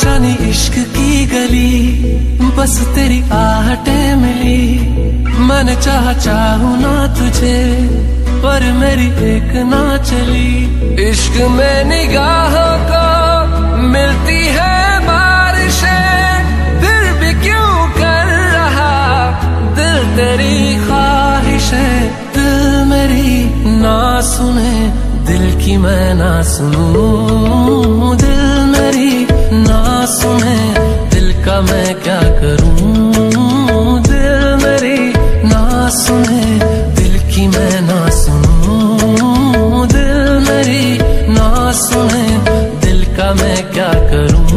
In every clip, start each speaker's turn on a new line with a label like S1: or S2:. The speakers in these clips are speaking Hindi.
S1: जानी इश्क की गली, बस तेरी आहटें मिली। मैंने चाहूं ना तुझे, पर मेरी एक ना चली। इश्क में निगाहों को मिलती है बारिशें, फिर भी क्यों कर रहा दिल तेरी ख्वाहिशें। दिल मेरी ना सुने, दिल की मैं ना सुनूं। दिल मेरी ना सुने, दिल का मैं क्या करूं। दिल मेरी ना सुने, दिल की मैं ना सुनूं। दिल मेरी ना सुने, दिल का मैं क्या करूं।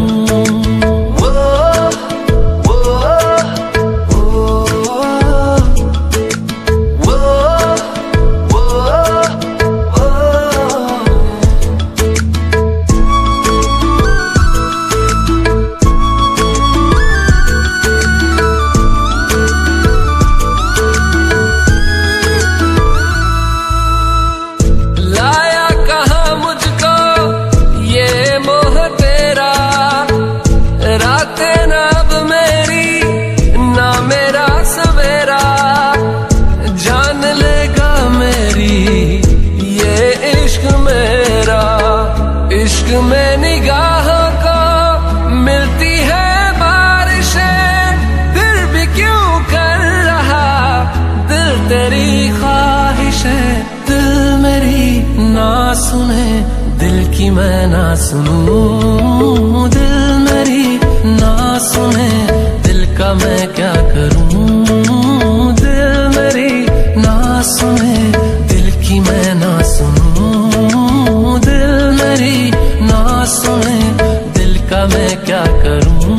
S1: इश्क में निगाहों को मिलती है बारिशें, फिर भी क्यों कर रहा दिल तेरी ख्वाहिशें। दिल मेरी ना सुने, दिल की मैं ना सुनूं। दिल मेरी ना सुने, दिल का मैं क्या करूं। दिल मेरी ना सुने, दिल की मैं ना सुनूं। दिल मेरी ना सुने, दिल का मैं क्या करूं।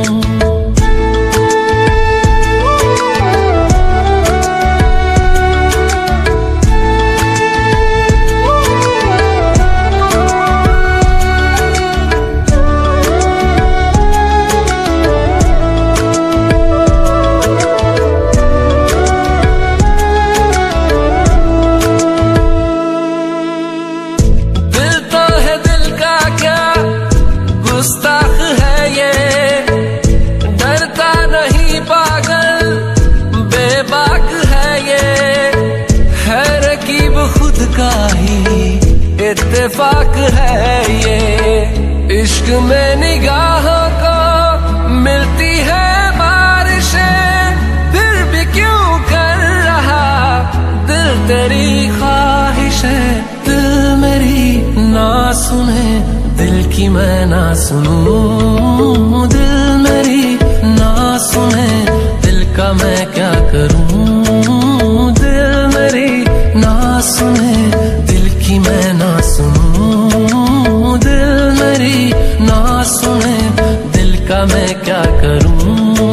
S1: गुस्ताख है ये, डरता नहीं पागल बेबाक है ये। है रकीब खुद का ही इत्तेफाक है ये। इश्क में निगाहों को मिलती है बारिशें, फिर भी क्यों कर रहा दिल तेरी ख्वाहिशें। दिल मेरी ना सुने, दिल की मैं ना सुनूं। दिल मेरी ना सुने, दिल का मैं क्या करूं। दिल मेरी ना सुने, दिल की मैं ना सुनूं। दिल मेरी ना सुने, दिल का मैं क्या करूं।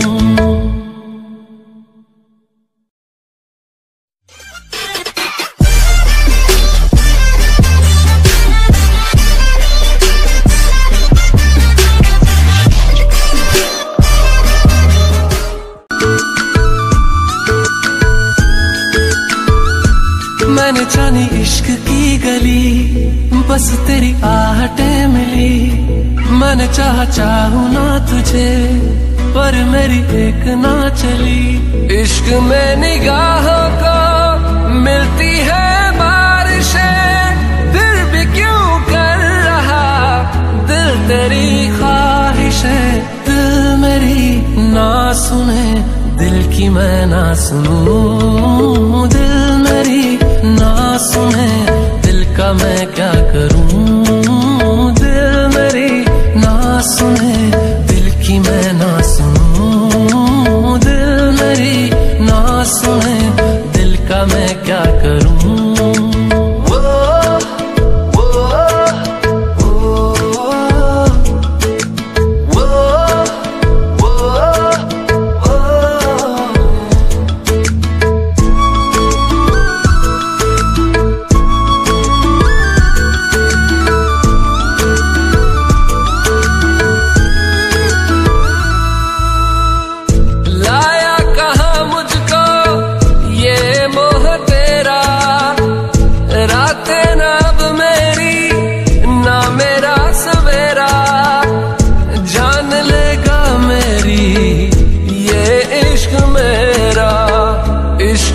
S1: मैंने जानी इश्क की गली, बस तेरी आहटें मिली। मैंने चाहूं ना तुझे, पर मेरी एक ना चली। इश्क में निगाहों को मिलती है बारिशें, फिर भी क्यों कर रहा दिल तेरी ख्वाहिशें। दिल मेरी ना सुने, दिल की मैं ना सुनूं। दिल मेरी ना सुने, दिल का मैं क्या करूं। दिल मेरी ना सुने, दिल की मैं ना सुनूं। दिल मेरी ना सुने, दिल का मैं क्या करूं।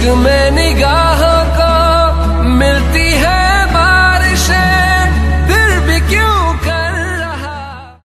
S1: में निगाह